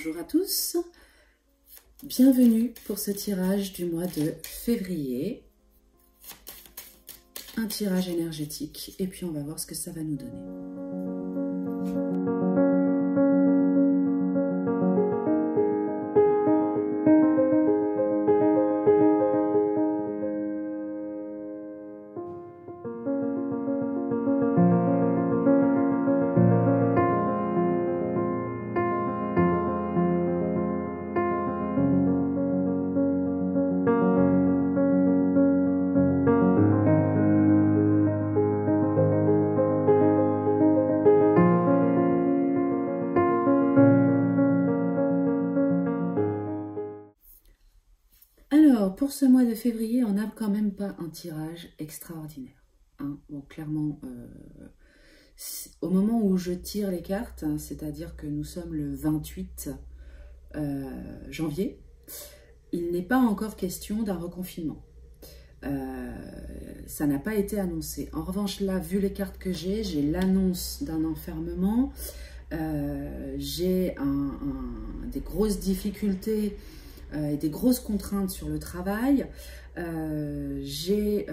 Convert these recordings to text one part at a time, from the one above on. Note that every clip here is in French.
Bonjour à tous, bienvenue pour ce tirage du mois de février, un tirage énergétique et puis on va voir ce que ça va nous donner. Alors, pour ce mois de février, on n'a quand même pas un tirage extraordinaire. Hein. Bon, clairement, au moment où je tire les cartes, hein, c'est-à-dire que nous sommes le 28 janvier, il n'est pas encore question d'un reconfinement. Ça n'a pas été annoncé. En revanche, là, vu les cartes que j'ai l'annonce d'un enfermement, j'ai des grosses difficultés et des grosses contraintes sur le travail. J'ai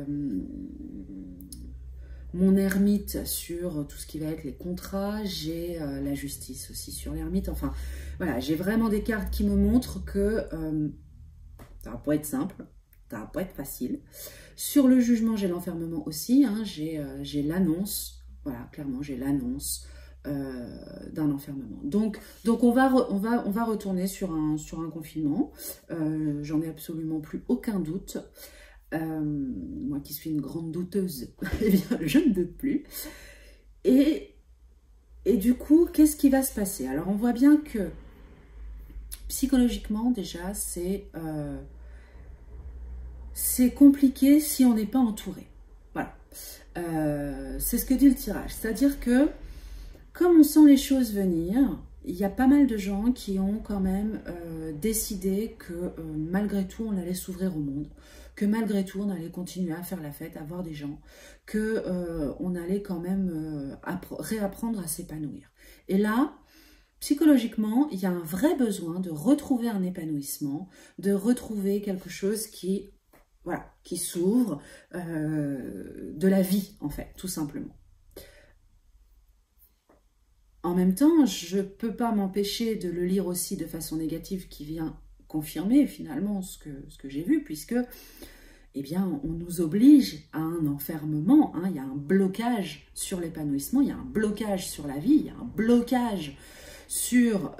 mon ermite sur tout ce qui va être les contrats, j'ai la justice aussi sur l'ermite. Enfin, voilà, j'ai vraiment des cartes qui me montrent que ça va pas être simple, ça va pas être facile. Sur le jugement, j'ai l'enfermement aussi, hein, j'ai l'annonce, voilà, clairement, j'ai l'annonce d'un enfermement. Donc on va retourner sur un confinement. J'en ai absolument plus aucun doute. Moi qui suis une grande douteuse, eh bien, je ne doute plus. Et du coup, qu'est-ce qui va se passer? Alors, on voit bien que psychologiquement, déjà, c'est compliqué si on n'est pas entouré. Voilà. C'est ce que dit le tirage. C'est-à-dire que comme on sent les choses venir, il y a pas mal de gens qui ont quand même décidé que malgré tout, on allait s'ouvrir au monde, que malgré tout, on allait continuer à faire la fête, à voir des gens, que on allait quand même réapprendre à s'épanouir. Et là, psychologiquement, il y a un vrai besoin de retrouver un épanouissement, de retrouver quelque chose qui, voilà, qui s'ouvre, de la vie en fait, tout simplement. En même temps, je ne peux pas m'empêcher de le lire aussi de façon négative qui vient confirmer finalement ce que j'ai vu, puisque eh bien, on nous oblige à un enfermement, hein, il y a un blocage sur l'épanouissement, il y a un blocage sur la vie, il y a un blocage sur,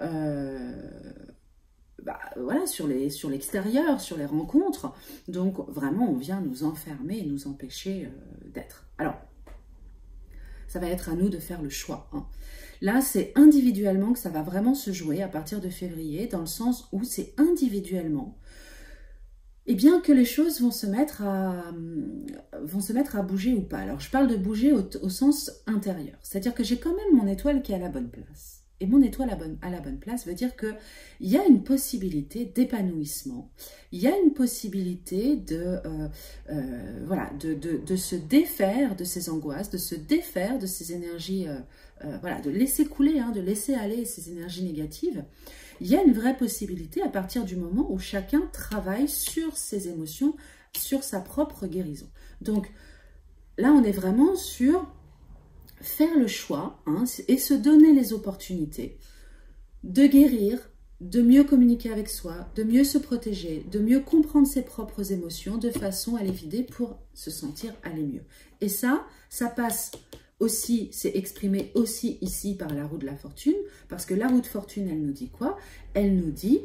voilà, sur l'extérieur, sur les rencontres. Donc vraiment, on vient nous enfermer et nous empêcher d'être. Alors, ça va être à nous de faire le choix. Hein. Là, c'est individuellement que ça va vraiment se jouer à partir de février, dans le sens où c'est individuellement, et bien que les choses vont se mettre à bouger ou pas. Alors, je parle de bouger au sens intérieur. C'est-à-dire que j'ai quand même mon étoile qui est à la bonne place. Et mon étoile à la bonne place veut dire qu'il y a une possibilité d'épanouissement, il y a une possibilité voilà, de se défaire de ces angoisses, de se défaire de ces énergies, voilà, de laisser couler, hein, de laisser aller ces énergies négatives. Il y a une vraie possibilité à partir du moment où chacun travaille sur ses émotions, sur sa propre guérison. Donc là, on est vraiment sur faire le choix, hein, et se donner les opportunités de guérir, de mieux communiquer avec soi, de mieux se protéger, de mieux comprendre ses propres émotions de façon à les vider pour se sentir aller mieux. Et ça passe aussi, c'est exprimé aussi ici par la roue de la fortune, parce que la roue de fortune, elle nous dit quoi? Elle nous dit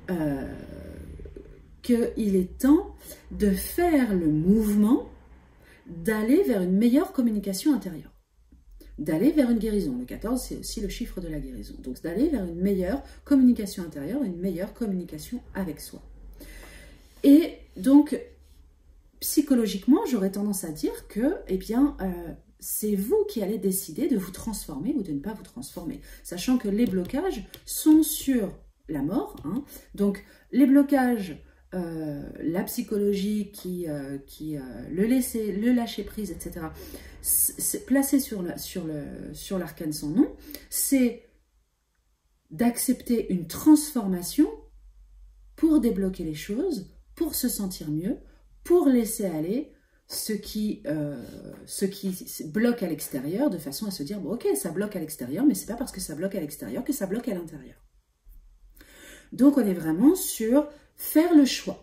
qu'il est temps de faire le mouvement d'aller vers une meilleure communication intérieure, d'aller vers une guérison. Le 14, c'est aussi le chiffre de la guérison. Donc, d'aller vers une meilleure communication intérieure, une meilleure communication avec soi. Et donc, psychologiquement, j'aurais tendance à dire que, eh bien, c'est vous qui allez décider de vous transformer ou de ne pas vous transformer. Sachant que les blocages sont sur la mort. Hein. Donc, les blocages, la psychologie le lâcher prise, etc., c'est placé sur l'arcane sans nom, c'est d'accepter une transformation pour débloquer les choses, pour se sentir mieux, pour laisser aller ce qui bloque à l'extérieur, de façon à se dire, bon ok, ça bloque à l'extérieur, mais c'est pas parce que ça bloque à l'extérieur que ça bloque à l'intérieur. Donc on est vraiment sur faire le choix.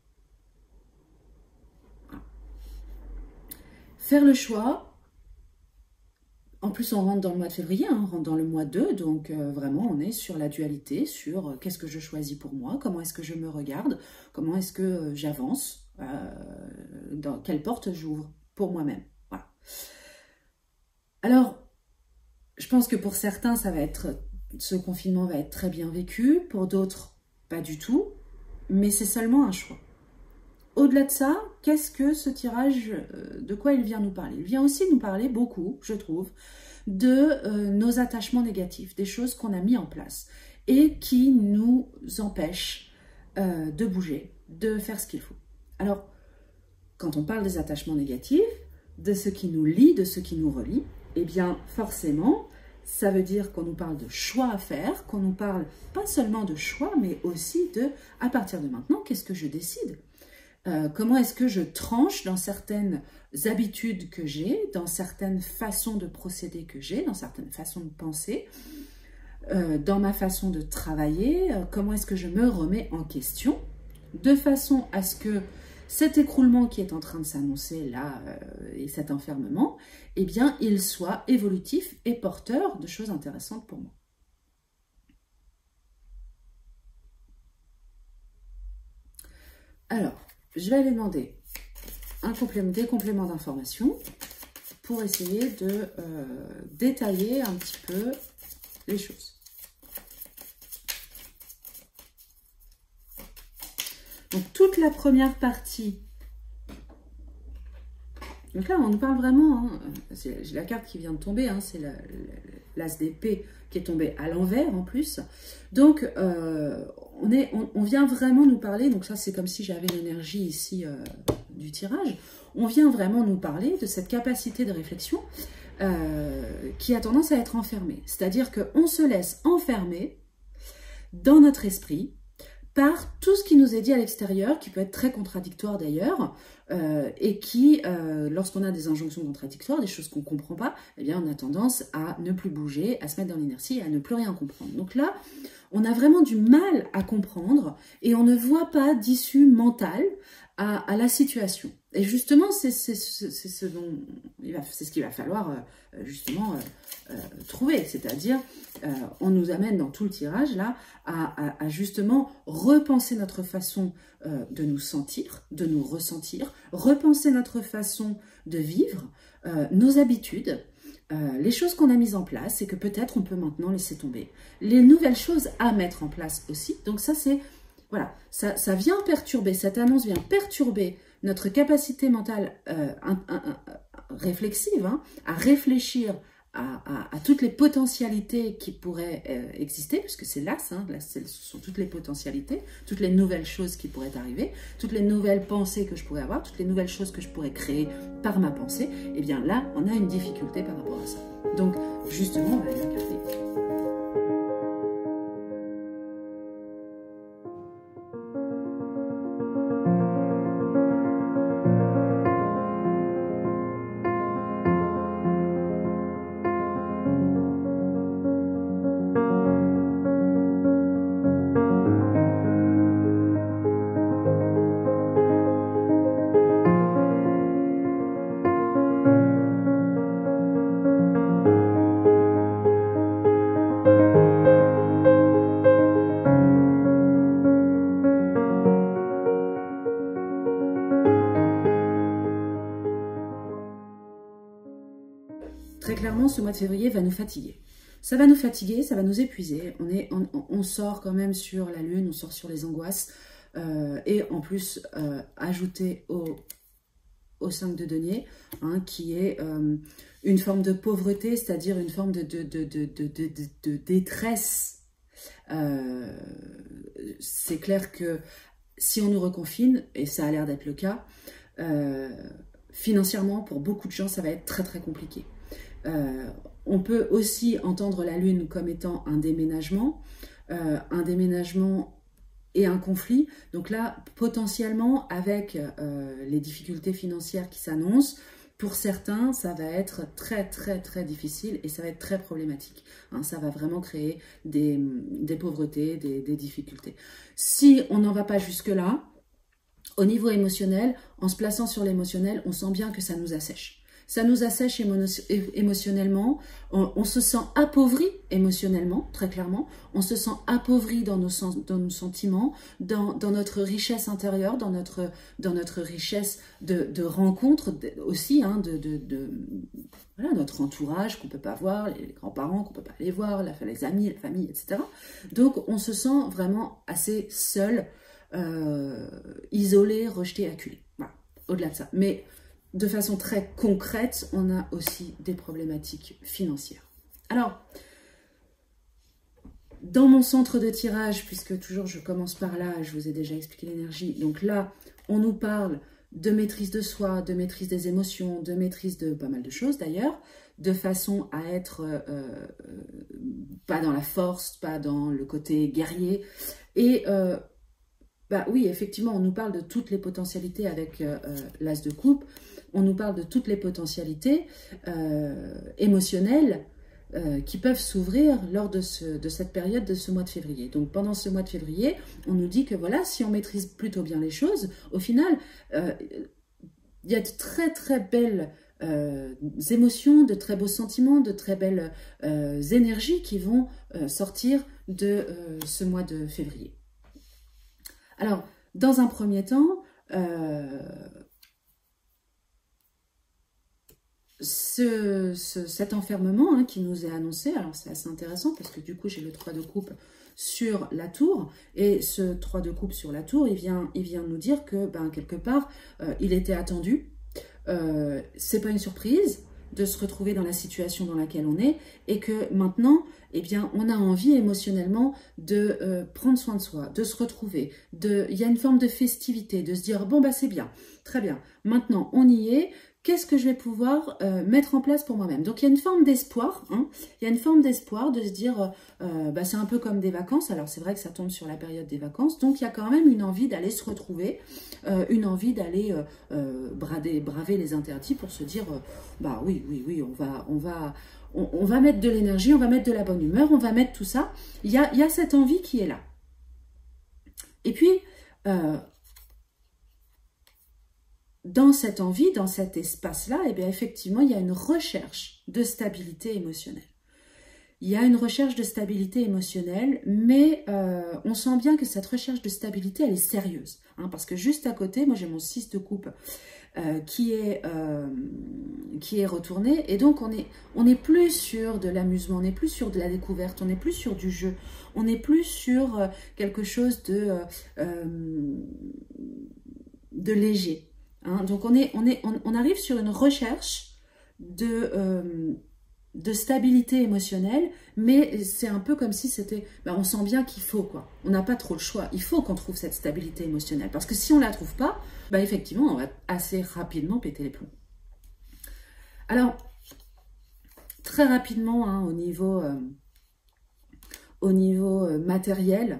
Faire le choix. En plus, on rentre dans le mois de février, hein, on rentre dans le mois 2, donc vraiment, on est sur la dualité, sur qu'est-ce que je choisis pour moi, comment est-ce que je me regarde, comment est-ce que j'avance, dans quelle porte j'ouvre pour moi-même. Voilà. Alors, je pense que pour certains, ce confinement va être très bien vécu, pour d'autres, pas du tout, mais c'est seulement un choix. Au-delà de ça, qu'est-ce que ce tirage, de quoi il vient nous parler? Il vient aussi nous parler beaucoup, je trouve, de nos attachements négatifs, des choses qu'on a mis en place et qui nous empêchent de bouger, de faire ce qu'il faut. Alors, quand on parle des attachements négatifs, de ce qui nous lie, de ce qui nous relie, eh bien forcément, ça veut dire qu'on nous parle de choix à faire, qu'on nous parle pas seulement de choix, mais aussi de, à partir de maintenant, qu'est-ce que je décide ? Comment est-ce que je tranche dans certaines habitudes que j'ai, dans certaines façons de procéder que j'ai, dans certaines façons de penser, dans ma façon de travailler, comment est-ce que je me remets en question, de façon à ce que cet écroulement qui est en train de s'annoncer là, et cet enfermement, eh bien, il soit évolutif et porteur de choses intéressantes pour moi. Alors, je vais aller demander des compléments d'information pour essayer de détailler un petit peu les choses. Donc, toute la première partie. Donc là, on nous parle vraiment, hein, j'ai la carte qui vient de tomber, hein, c'est l'as d'épée qui est tombée à l'envers en plus. Donc, on vient vraiment nous parler, donc ça c'est comme si j'avais l'énergie ici du tirage, on vient vraiment nous parler de cette capacité de réflexion qui a tendance à être enfermée. C'est-à-dire qu'on se laisse enfermer dans notre esprit par tout ce qui nous est dit à l'extérieur, qui peut être très contradictoire d'ailleurs, et qui, lorsqu'on a des injonctions contradictoires, des choses qu'on ne comprend pas, eh bien on a tendance à ne plus bouger, à se mettre dans l'inertie et à ne plus rien comprendre. Donc là, on a vraiment du mal à comprendre et on ne voit pas d'issue mentale à la situation. Et justement, c'est ce qu'il va falloir justement trouver. C'est-à-dire, on nous amène dans tout le tirage là à justement repenser notre façon de nous sentir, de nous ressentir, repenser notre façon de vivre, nos habitudes, les choses qu'on a mises en place et que peut-être on peut maintenant laisser tomber. Les nouvelles choses à mettre en place aussi. Donc ça, c'est... Voilà, ça vient perturber, cette annonce vient perturber notre capacité mentale réflexive, hein, à réfléchir à toutes les potentialités qui pourraient exister, puisque c'est l'as, hein, ce sont toutes les potentialités, toutes les nouvelles choses qui pourraient arriver, toutes les nouvelles pensées que je pourrais avoir, toutes les nouvelles choses que je pourrais créer par ma pensée. Et bien là, on a une difficulté par rapport à ça. Donc, justement, on va aller regarder. Très clairement, ce mois de février va nous fatiguer. Ça va nous fatiguer, ça va nous épuiser. On sort quand même sur la lune, on sort sur les angoisses. Et en plus, ajouter au 5 de denier, hein, qui est une forme de pauvreté, c'est-à-dire une forme de détresse. C'est clair que si on nous reconfine, et ça a l'air d'être le cas, financièrement, pour beaucoup de gens, ça va être très très compliqué. On peut aussi entendre la lune comme étant un déménagement et un conflit. Donc là, potentiellement, avec les difficultés financières qui s'annoncent, pour certains, ça va être très, très, très difficile et ça va être très problématique. Hein, ça va vraiment créer des pauvretés, des difficultés. Si on n'en va pas jusque-là, au niveau émotionnel, en se plaçant sur l'émotionnel, on sent bien que ça nous assèche. Ça nous assèche émotionnellement, on se sent appauvri émotionnellement, très clairement, on se sent appauvri dans nos sentiments, dans notre richesse intérieure, dans notre richesse de rencontres aussi, hein, voilà, notre entourage qu'on ne peut pas voir, les grands-parents qu'on ne peut pas aller voir, les amis, la famille, etc. Donc on se sent vraiment assez seul, isolé, rejeté, acculé. Voilà, au-delà de ça. Mais de façon très concrète, on a aussi des problématiques financières. Alors, dans mon centre de tirage, puisque toujours je commence par là, je vous ai déjà expliqué l'énergie, donc là, on nous parle de maîtrise de soi, de maîtrise des émotions, de maîtrise de pas mal de choses d'ailleurs, de façon à être pas dans la force, pas dans le côté guerrier. Et bah oui, effectivement, on nous parle de toutes les potentialités avec l'as de coupe. On nous parle de toutes les potentialités émotionnelles qui peuvent s'ouvrir lors de cette période, de ce mois de février. Donc pendant ce mois de février, on nous dit que voilà, si on maîtrise plutôt bien les choses, au final, il y a de très très belles émotions, de très beaux sentiments, de très belles énergies qui vont sortir de ce mois de février. Alors, dans un premier temps, cet enfermement hein, qui nous est annoncé, alors c'est assez intéressant parce que du coup j'ai le 3 de coupe sur la tour et ce 3 de coupe sur la tour, il vient nous dire que ben, quelque part il était attendu, c'est pas une surprise de se retrouver dans la situation dans laquelle on est et que maintenant, eh bien, on a envie émotionnellement de prendre soin de soi, de se retrouver. Il y a une forme de festivité, de se dire, bon, bah c'est bien, très bien, maintenant on y est, qu'est-ce que je vais pouvoir mettre en place pour moi-même? Donc il y a une forme d'espoir, hein, il y a une forme d'espoir de se dire, bah, c'est un peu comme des vacances, alors c'est vrai que ça tombe sur la période des vacances, donc il y a quand même une envie d'aller se retrouver, une envie d'aller braver les interdits pour se dire, bah oui, on va mettre de l'énergie, on va mettre de la bonne humeur, on va mettre tout ça. Il y a cette envie qui est là. Et puis, dans cette envie, dans cet espace-là, eh bien, effectivement, il y a une recherche de stabilité émotionnelle. Il y a une recherche de stabilité émotionnelle, mais on sent bien que cette recherche de stabilité, elle est sérieuse. Hein, parce que juste à côté, moi j'ai mon 6 de coupe qui est retourné. Et donc on est plus sur de l'amusement, on n'est plus sur de la découverte, on n'est plus sur du jeu, on n'est plus sur quelque chose de léger. Hein. Donc on arrive sur une recherche de stabilité émotionnelle, mais c'est un peu comme si c'était, ben on sent bien qu'il faut quoi, on n'a pas trop le choix, il faut qu'on trouve cette stabilité émotionnelle, parce que si on ne la trouve pas, ben effectivement on va assez rapidement péter les plombs. Alors, très rapidement, hein, au niveau matériel,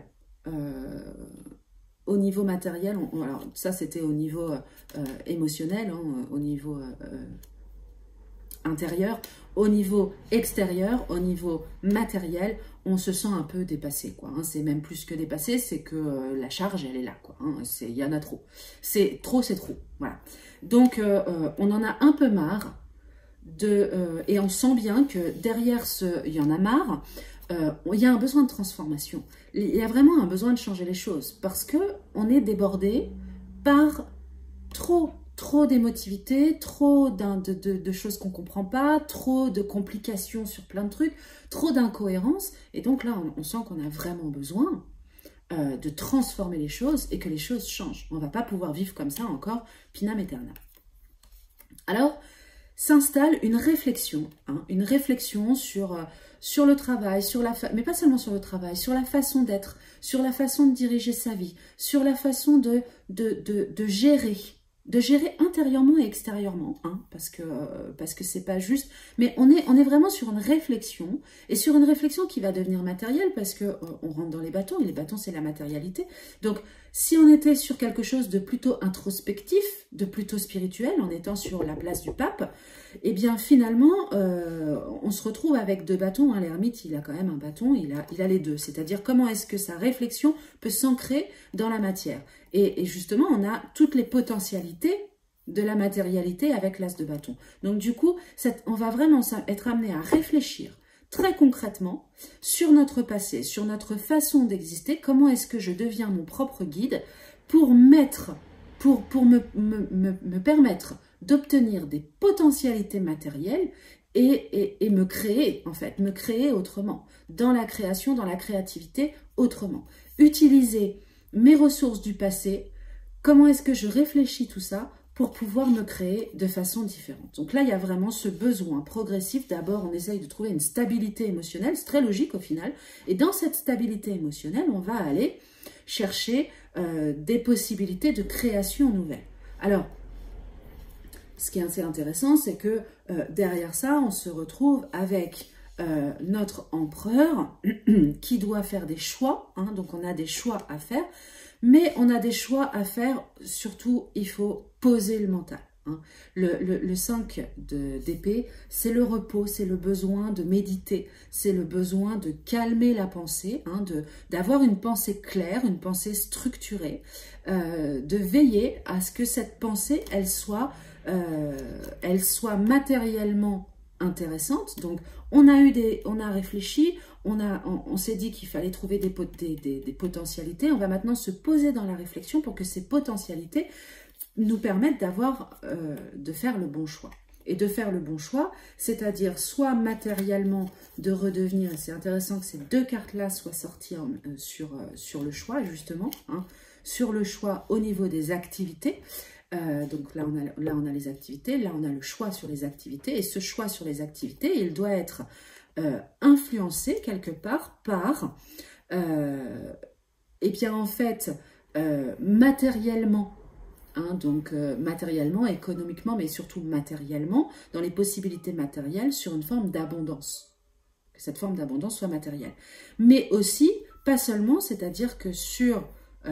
alors ça c'était au niveau émotionnel, hein, au niveau intérieur, au niveau extérieur, au niveau matériel, on se sent un peu dépassé, quoi. Hein. C'est même plus que dépassé, c'est que la charge, elle est là, quoi. Hein. Il y en a trop. C'est trop, voilà. Donc, on en a un peu marre et on sent bien que derrière il y en a marre, il y a un besoin de transformation. Il y a vraiment un besoin de changer les choses parce que on est débordé par trop d'émotivité, trop de choses qu'on ne comprend pas, trop de complications sur plein de trucs, trop d'incohérences. Et donc là, on sent qu'on a vraiment besoin de transformer les choses et que les choses changent. On ne va pas pouvoir vivre comme ça encore, pinam aeternam. Alors, s'installe une réflexion, hein, une réflexion sur le travail, mais pas seulement sur le travail, sur la façon d'être, sur la façon de diriger sa vie, sur la façon de gérer de gérer intérieurement et extérieurement, hein, parce que c'est pas juste, mais on est vraiment sur une réflexion, et sur une réflexion qui va devenir matérielle, parce que on rentre dans les bâtons, et les bâtons c'est la matérialité. Donc si on était sur quelque chose de plutôt introspectif, de plutôt spirituel, en étant sur la place du pape, eh bien finalement on se retrouve avec deux bâtons, hein. L'ermite il a quand même un bâton, il a les deux, c'est-à-dire comment est-ce que sa réflexion peut s'ancrer dans la matière. Et justement, on a toutes les potentialités de la matérialité avec l'as de bâton. Donc du coup, on va vraiment être amené à réfléchir très concrètement sur notre passé, sur notre façon d'exister, comment est-ce que je deviens mon propre guide pour me permettre d'obtenir des potentialités matérielles et me créer, en fait, me créer autrement, dans la création, dans la créativité, autrement. Utiliser mes ressources du passé, comment est-ce que je réfléchis tout ça pour pouvoir me créer de façon différente. Donc là, il y a vraiment ce besoin progressif. D'abord, on essaye de trouver une stabilité émotionnelle, c'est très logique au final. Et dans cette stabilité émotionnelle, on va aller chercher des possibilités de création nouvelles. Alors, ce qui est assez intéressant, c'est que derrière ça, on se retrouve avec notre empereur qui doit faire des choix, hein, donc on a des choix à faire, mais on a des choix à faire, surtout il faut poser le mental. Hein. Le 5 d'épée, c'est le repos, c'est le besoin de méditer, c'est le besoin de calmer la pensée, hein, d'avoir une pensée claire, une pensée structurée, de veiller à ce que cette pensée, elle soit matériellement intéressante. Donc on a réfléchi, on s'est dit qu'il fallait trouver des potentialités. On va maintenant se poser dans la réflexion pour que ces potentialités nous permettent de faire le bon choix. Et de faire le bon choix, c'est-à-dire soit matériellement de redevenir, et c'est intéressant que ces deux cartes-là soient sorties sur le choix, justement, hein, sur le choix au niveau des activités. Donc là on a les activités, là on a le choix sur les activités, et ce choix sur les activités, il doit être influencé quelque part par, et bien en fait, matériellement, hein, donc matériellement, économiquement, mais surtout matériellement, dans les possibilités matérielles, sur une forme d'abondance. Que cette forme d'abondance soit matérielle. Mais aussi, pas seulement, c'est-à-dire que sur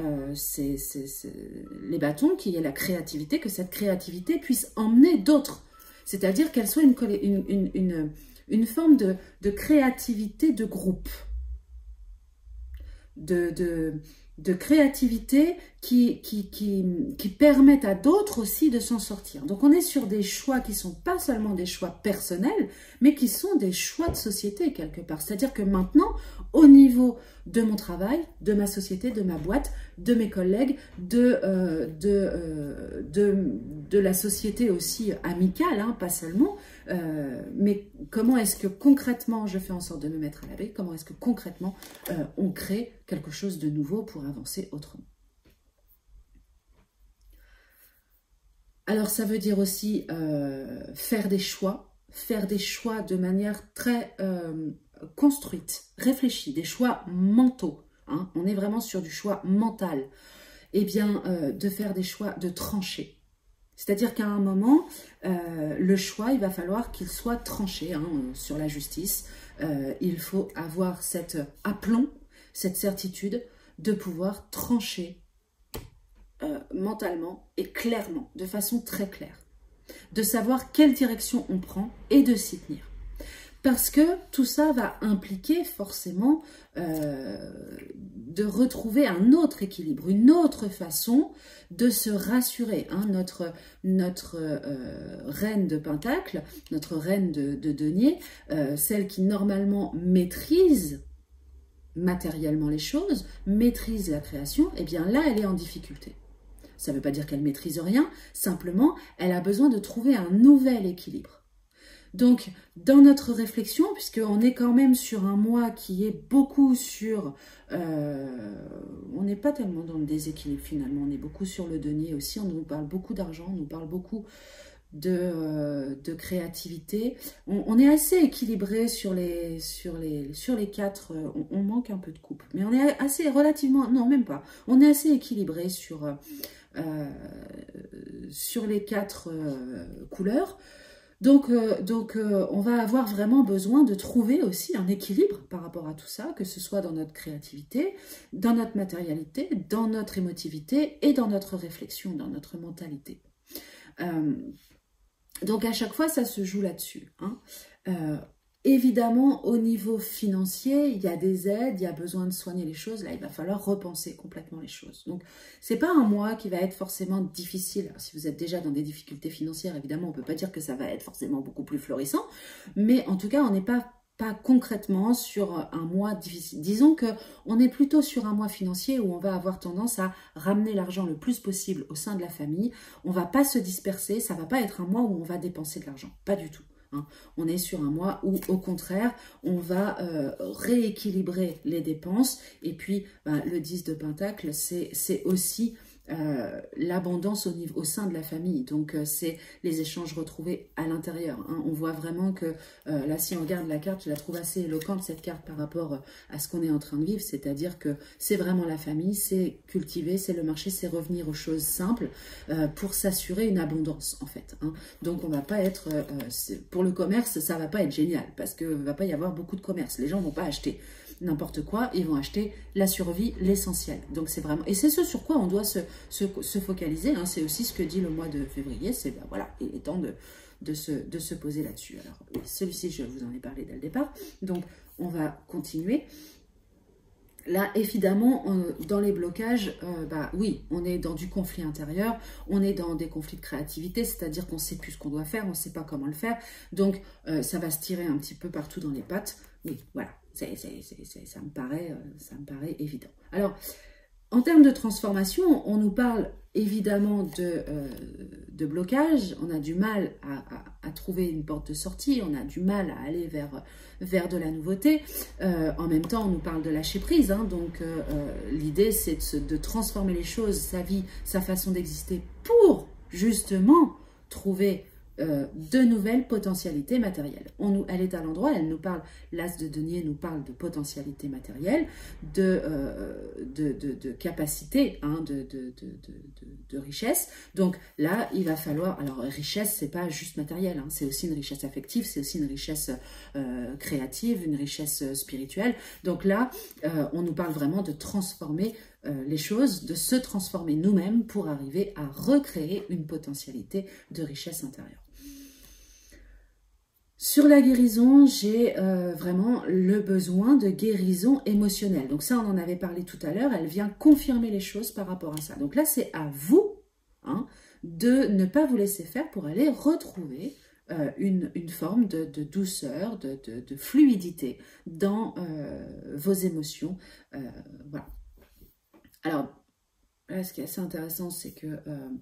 les bâtons, qu'il y ait la créativité, que cette créativité puisse emmener d'autres. C'est-à-dire qu'elle soit une forme de créativité de groupe. De créativité qui permettent à d'autres aussi de s'en sortir. Donc on est sur des choix qui ne sont pas seulement des choix personnels, mais qui sont des choix de société quelque part. C'est-à-dire que maintenant, au niveau de mon travail, de ma société, de ma boîte, de mes collègues, de la société aussi amicale, hein, pas seulement, mais comment est-ce que concrètement je fais en sorte de me mettre à l'abri, comment est-ce que concrètement on crée quelque chose de nouveau pour avancer autrement. Alors ça veut dire aussi faire des choix de manière très construite, réfléchie, des choix mentaux. Hein, on est vraiment sur du choix mental. Eh bien, de faire des choix, de trancher. C'est-à-dire qu'à un moment, le choix, il va falloir qu'il soit tranché, hein, sur la justice. Il faut avoir cet aplomb, cette certitude de pouvoir trancher mentalement et clairement, de façon très claire. De savoir quelle direction on prend et de s'y tenir. Parce que tout ça va impliquer forcément de retrouver un autre équilibre, une autre façon de se rassurer. Hein. Notre reine de Pentacle, notre reine de denier, celle qui normalement maîtrise matériellement les choses, maîtrise la création, eh bien là elle est en difficulté. Ça ne veut pas dire qu'elle maîtrise rien, simplement elle a besoin de trouver un nouvel équilibre. Donc, dans notre réflexion, puisqu'on est quand même sur un mois qui est beaucoup sur... on n'est pas tellement dans le déséquilibre finalement, on est beaucoup sur le denier aussi, on nous parle beaucoup d'argent, on nous parle beaucoup de créativité. On est assez équilibré sur les quatre, on manque un peu de coupe, mais on est assez relativement... Non, même pas. On est assez équilibré sur sur les 4 couleurs. Donc, on va avoir vraiment besoin de trouver aussi un équilibre par rapport à tout ça, que ce soit dans notre créativité, dans notre matérialité, dans notre émotivité et dans notre réflexion, dans notre mentalité. Donc à chaque fois, ça se joue là-dessus. Hein. Évidemment, au niveau financier, il y a des aides, il y a besoin de soigner les choses. Là, il va falloir repenser complètement les choses. Donc, c'est pas un mois qui va être forcément difficile. Alors, si vous êtes déjà dans des difficultés financières, évidemment, on ne peut pas dire que ça va être forcément beaucoup plus florissant. Mais en tout cas, on n'est pas concrètement sur un mois difficile. Disons qu'on est plutôt sur un mois financier où on va avoir tendance à ramener l'argent le plus possible au sein de la famille. On ne va pas se disperser, ça ne va pas être un mois où on va dépenser de l'argent. Pas du tout. Hein. On est sur un mois où, au contraire, on va rééquilibrer les dépenses. Et puis, le 10 de Pentacle, c'est aussi l'abondance au sein de la famille. Donc, c'est les échanges retrouvés à l'intérieur. Hein. On voit vraiment que, là, si on regarde la carte, je la trouve assez éloquente, cette carte, par rapport à ce qu'on est en train de vivre. C'est-à-dire que c'est vraiment la famille, c'est cultiver, c'est le marché, c'est revenir aux choses simples pour s'assurer une abondance, en fait. Hein. Donc, on va pas être... pour le commerce, ça va pas être génial parce qu'il va pas y avoir beaucoup de commerce. Les gens vont pas acheter n'importe quoi, ils vont acheter la survie, l'essentiel. Donc c'est vraiment, et c'est ce sur quoi on doit se focaliser, hein. C'est aussi ce que dit le mois de février, c'est voilà, il est temps de se poser là-dessus. Alors celui-ci, je vous en ai parlé dès le départ, donc on va continuer. Là, évidemment, dans les blocages, oui, on est dans du conflit intérieur, on est dans des conflits de créativité, c'est-à-dire qu'on ne sait plus ce qu'on doit faire, on ne sait pas comment le faire, donc ça va se tirer un petit peu partout dans les pattes. Oui, voilà, ça me paraît évident. Alors, en termes de transformation, on nous parle évidemment de blocage, on a du mal à trouver une porte de sortie, on a du mal à aller vers de la nouveauté. En même temps, on nous parle de lâcher prise, hein, donc l'idée c'est de transformer les choses, sa vie, sa façon d'exister pour justement trouver de nouvelles potentialités matérielles. Elle est à l'endroit, elle nous parle, l'as de denier nous parle de potentialités matérielles, de capacité, hein, de richesse. Donc là, il va falloir, alors richesse, c'est pas juste matériel, hein, c'est aussi une richesse affective, c'est aussi une richesse créative, une richesse spirituelle. Donc là, on nous parle vraiment de transformer les choses, de se transformer nous-mêmes pour arriver à recréer une potentialité de richesse intérieure. Sur la guérison, j'ai vraiment le besoin de guérison émotionnelle. Donc ça, on en avait parlé tout à l'heure, elle vient confirmer les choses par rapport à ça. Donc là, c'est à vous, hein, de ne pas vous laisser faire pour aller retrouver une forme de douceur, de fluidité dans vos émotions. Voilà. Alors, là, ce qui est assez intéressant, c'est que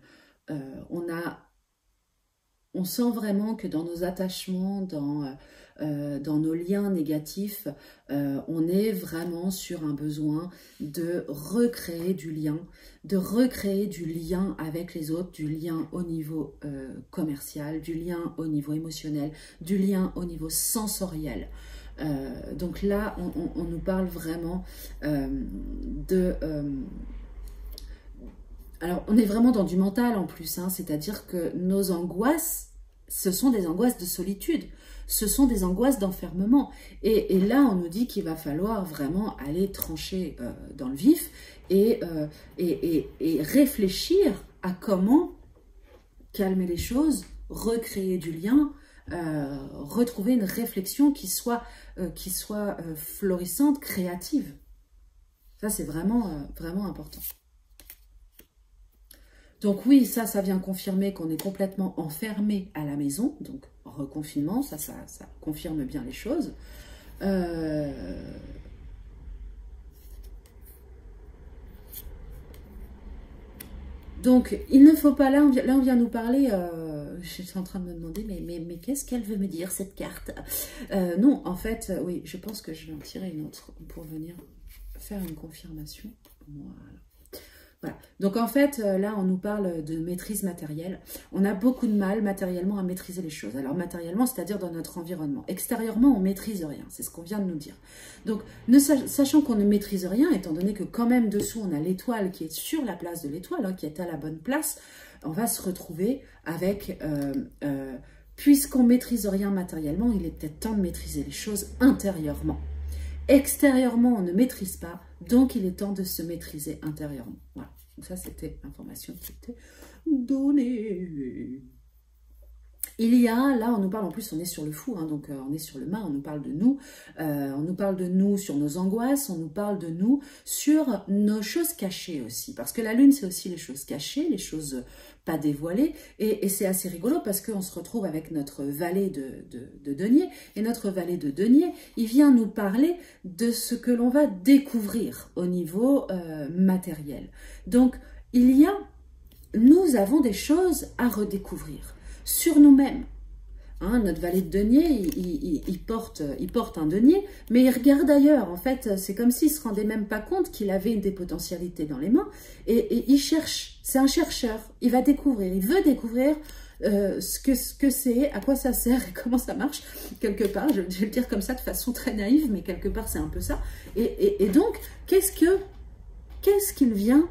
on sent vraiment que dans nos attachements, dans nos liens négatifs, on est vraiment sur un besoin de recréer du lien, avec les autres, du lien au niveau commercial, du lien au niveau émotionnel, du lien au niveau sensoriel. Donc là, on nous parle vraiment alors, on est vraiment dans du mental en plus, hein, c'est-à-dire que nos angoisses, ce sont des angoisses de solitude, ce sont des angoisses d'enfermement. Et là, on nous dit qu'il va falloir vraiment aller trancher dans le vif et réfléchir à comment calmer les choses, recréer du lien, retrouver une réflexion qui soit florissante, créative. Ça, c'est vraiment, vraiment important. Donc oui, ça vient confirmer qu'on est complètement enfermé à la maison, donc reconfinement, ça confirme bien les choses. Donc il ne faut pas, là on vient nous parler, je suis en train de me demander, mais qu'est-ce qu'elle veut me dire cette carte? Non, en fait, oui, je pense que je vais en tirer une autre pour venir faire une confirmation. Voilà. Voilà. Donc en fait, là, on nous parle de maîtrise matérielle. On a beaucoup de mal matériellement à maîtriser les choses. Alors matériellement, c'est-à-dire dans notre environnement. Extérieurement, on ne maîtrise rien. C'est ce qu'on vient de nous dire. Donc, sachant qu'on ne maîtrise rien, étant donné que quand même dessous, on a l'étoile qui est sur la place de l'étoile, hein, qui est à la bonne place, on va se retrouver avec, puisqu'on ne maîtrise rien matériellement, il est peut-être temps de maîtriser les choses intérieurement. Extérieurement, on ne maîtrise pas, donc il est temps de se maîtriser intérieurement. Voilà, donc ça c'était l'information qui était donnée. Il y a, là on nous parle, en plus on est sur le fou, hein, donc on est sur le main, on nous parle de nous sur nos angoisses, on nous parle de nous sur nos choses cachées aussi, parce que la lune c'est aussi les choses cachées, les choses pas dévoilées, et c'est assez rigolo parce qu'on se retrouve avec notre valet de denier, et notre valet de denier, il vient nous parler de ce que l'on va découvrir au niveau matériel. Donc nous avons des choses à redécouvrir sur nous-mêmes. Hein, notre valet de denier, il porte un denier, mais il regarde ailleurs. En fait, c'est comme s'il ne se rendait même pas compte qu'il avait des potentialités dans les mains. Et il cherche, c'est un chercheur. Il va découvrir, il veut découvrir ce que c'est, à quoi ça sert et comment ça marche. Quelque part, je vais le dire comme ça de façon très naïve, mais quelque part c'est un peu ça. Et donc, qu'est-ce qu'il vient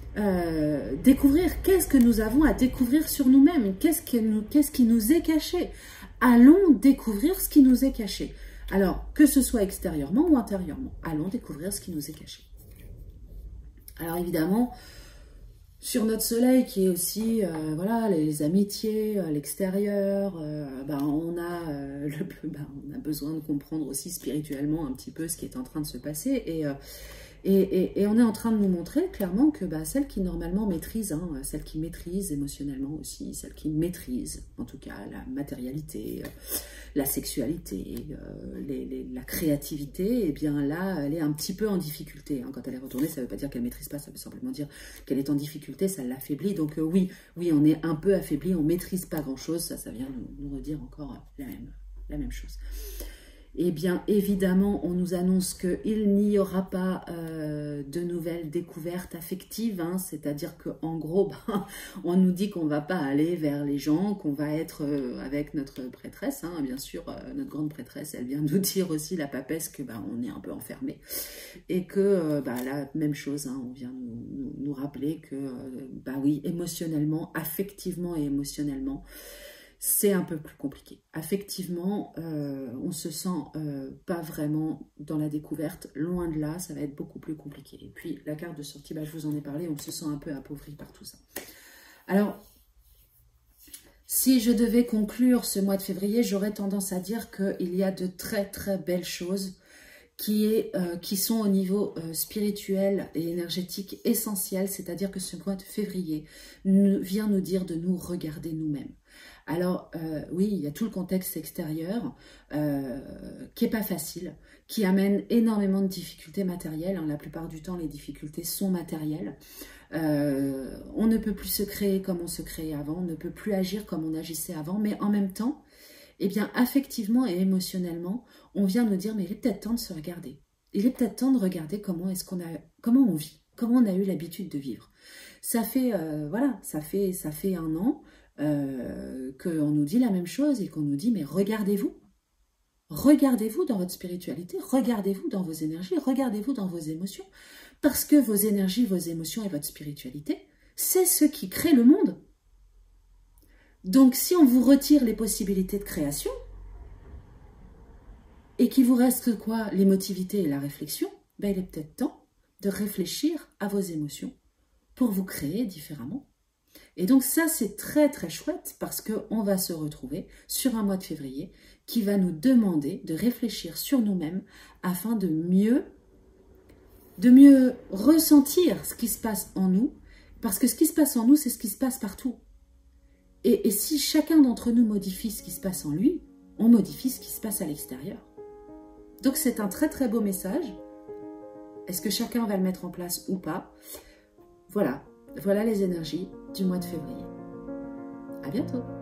découvrir, qu'est-ce que nous avons à découvrir sur nous-mêmes, qu'est-ce qui nous est caché. Allons découvrir ce qui nous est caché. Alors, que ce soit extérieurement ou intérieurement, allons découvrir ce qui nous est caché. Alors évidemment, sur notre soleil qui est aussi, voilà, les amitiés, l'extérieur, on a besoin de comprendre aussi spirituellement un petit peu ce qui est en train de se passer et on est en train de nous montrer clairement que celles qui normalement maîtrisent, hein, celles qui maîtrisent émotionnellement aussi, celles qui maîtrisent en tout cas la matérialité, la sexualité, la créativité, et bien là elle est un petit peu en difficulté. Hein. Quand elle est retournée, ça ne veut pas dire qu'elle ne maîtrise pas, ça veut simplement dire qu'elle est en difficulté, ça l'affaiblit. Donc oui, on est un peu affaibli, on ne maîtrise pas grand chose, ça vient nous redire encore la même chose. Eh bien, évidemment, on nous annonce qu'il n'y aura pas de nouvelles découvertes affectives, hein, c'est-à-dire qu'en gros, on nous dit qu'on ne va pas aller vers les gens, qu'on va être avec notre prêtresse, hein, bien sûr, notre grande prêtresse, elle vient nous dire aussi, la papesse, que on est un peu enfermé, et que la même chose, hein, on vient nous rappeler que, oui, émotionnellement, affectivement et émotionnellement, c'est un peu plus compliqué. Affectivement, on se sent pas vraiment dans la découverte. Loin de là, ça va être beaucoup plus compliqué. Et puis, la carte de sortie, je vous en ai parlé, on se sent un peu appauvri par tout ça. Alors, si je devais conclure ce mois de février, j'aurais tendance à dire qu'il y a de très très belles choses qui sont au niveau spirituel et énergétique essentielles. C'est-à-dire que ce mois de février vient nous dire de nous regarder nous-mêmes. Alors, oui, il y a tout le contexte extérieur qui n'est pas facile, qui amène énormément de difficultés matérielles. Hein. La plupart du temps, les difficultés sont matérielles. On ne peut plus se créer comme on se créait avant, on ne peut plus agir comme on agissait avant, mais en même temps, eh bien, affectivement et émotionnellement, on vient nous dire, mais il est peut-être temps de se regarder. Il est peut-être temps de regarder comment on vit, comment on a eu l'habitude de vivre. Ça fait, ça fait 1 an, qu'on nous dit la même chose et qu'on nous dit mais regardez-vous dans votre spiritualité, regardez-vous dans vos énergies, regardez-vous dans vos émotions, parce que vos énergies, vos émotions et votre spiritualité, c'est ce qui crée le monde. Donc si on vous retire les possibilités de création et qu'il vous reste quoi, l'émotivité et la réflexion, il est peut-être temps de réfléchir à vos émotions pour vous créer différemment. Et donc ça, c'est très très chouette parce qu'on va se retrouver sur un mois de février qui va nous demander de réfléchir sur nous-mêmes afin de mieux ressentir ce qui se passe en nous. Parce que ce qui se passe en nous, c'est ce qui se passe partout. Et si chacun d'entre nous modifie ce qui se passe en lui, on modifie ce qui se passe à l'extérieur. Donc c'est un très très beau message. Est-ce que chacun va le mettre en place ou pas? Voilà les énergies du mois de février. À bientôt.